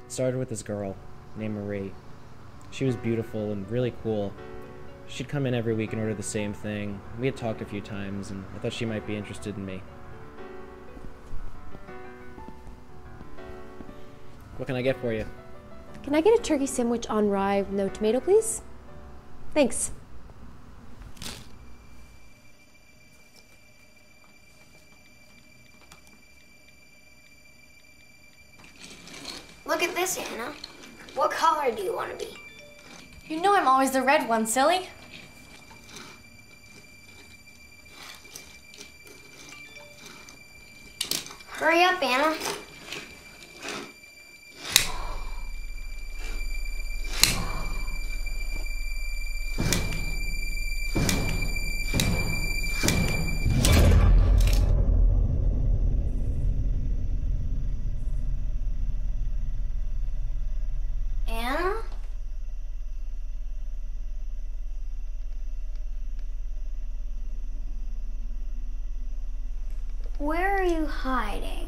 It started with this girl named Marie. She was beautiful and really cool. She'd come in every week and order the same thing. We had talked a few times, and I thought she might be interested in me. What can I get for you? Can I get a turkey sandwich on rye with no tomato, please? Thanks. Look at this, Anna. What color do you want to be? You know I'm always the red one, silly. Hurry up, Anna. Anna? Where are you hiding?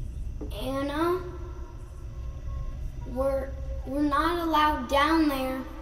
Anna, we're not allowed down there.